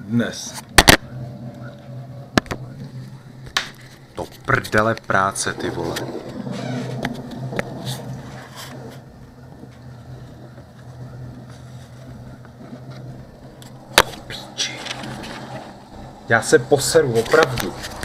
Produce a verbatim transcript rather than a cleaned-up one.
dnes. To prdele práce, ty vole. Já se poseru, opravdu.